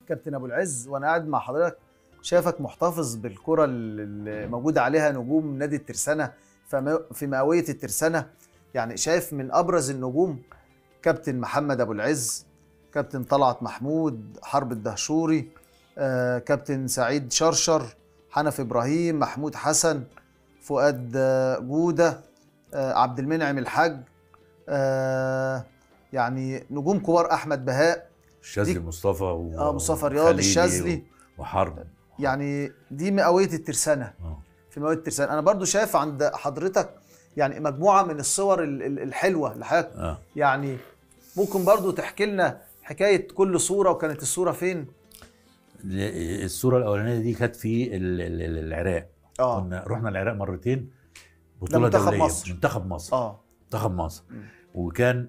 كابتن ابو العز، وانا قاعد مع حضرتك شايفك محتفظ بالكره اللي موجود عليها نجوم نادي الترسانه في مئويه الترسانه. يعني شايف من ابرز النجوم كابتن محمد ابو العز، كابتن طلعت محمود، حرب الدهشوري، كابتن سعيد شرشر، حنف ابراهيم، محمود حسن، فؤاد جوده، عبد المنعم الحاج، يعني نجوم كبار، احمد بهاء، الشاذلي مصطفى مصطفى رياض، الشاذلي وحرب. يعني دي مئويه الترسانه. في مئويه الترسانه انا برضو شايف عند حضرتك يعني مجموعه من الصور الحلوه لحضرتك. يعني ممكن برضو تحكي لنا حكايه كل صوره، وكانت الصوره فين؟ الصوره الاولانيه دي كانت في العراق. كنا رحنا العراق مرتين، بطوله دوليه. منتخب مصر. منتخب مصر. وكان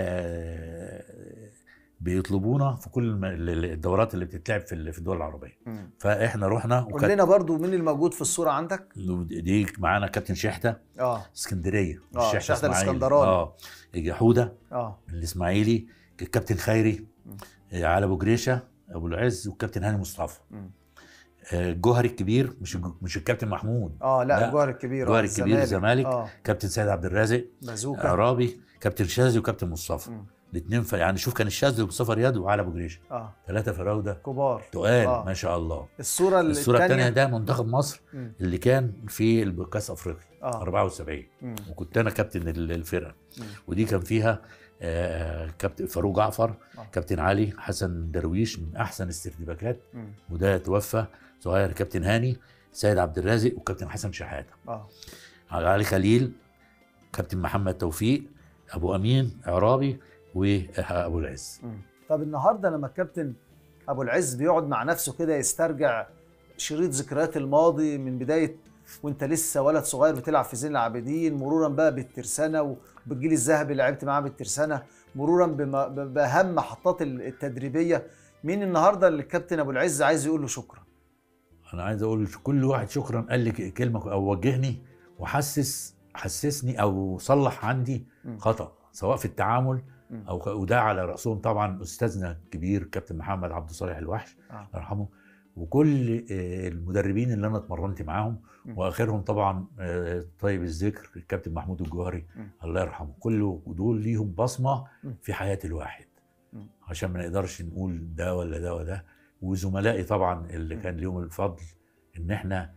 بيطلبونا في كل الدورات اللي بتتلعب في الدول العربيه. فاحنا رحنا. قول لنا برضو مين الموجود في الصوره عندك؟ دي معانا كابتن شحته اسكندريه. شحته الاسكندراني. حوده الاسماعيلي، الكابتن خيري، علي ابو جريشه، ابو العز، والكابتن هاني مصطفى. الجوهري الكبير، مش الكابتن محمود. لا الجوهري الكبير. الجوهري الكبير الزمالك. كابتن سيد عبد الرازق بازوكا، عرابي، كابتن شاذلي، وكابتن مصطفى. الاثنين يعني شوف، كان الشاذلي ومصطفى رياض وعلي ابو جريشه. 3 فراوده كبار تقال ما شاء الله. الصوره الثانيه ده منتخب مصر اللي كان في كاس افريقيا 74. وكنت انا كابتن الفرقه. ودي كان فيها كابتن فاروق جعفر، كابتن علي حسن درويش من احسن السردباكات، وده توفى صغير، كابتن هاني، سيد عبد الرازق، وكابتن حسن شحاته. علي خليل، كابتن محمد توفيق، ابو امين عرابي، وابو العز. طب النهارده لما الكابتن ابو العز بيقعد مع نفسه كده يسترجع شريط ذكريات الماضي من بدايه وانت لسه ولد صغير بتلعب في زين العابدين، مرورا بقى بالترسانه وبالجيل الذهبي اللي لعبت معاه بالترسانه، مرورا باهم محطات التدريبيه، مين النهارده اللي الكابتن ابو العز عايز يقول له شكرا؟ انا عايز اقول كل واحد شكرا قال لي كلمه او وجهني حسسني او صلح عندي خطأ، سواء في التعامل او وده على راسهم طبعا استاذنا الكبير كابتن محمد عبد الصالح الوحش الله يرحمه، وكل المدربين اللي انا اتمرنت معاهم، واخرهم طبعا طيب الذكر الكابتن محمود الجوهري الله يرحمه. كل دول ليهم بصمه في حياه الواحد، عشان ما نقدرش نقول ده ولا ده ولا ده. وزملائي طبعا اللي كان ليهم الفضل ان احنا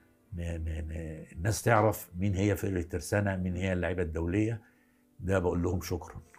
الناس تعرف مين هي فرقه الترسانه، مين هي اللعيبه الدوليه، ده بقول لهم شكرا.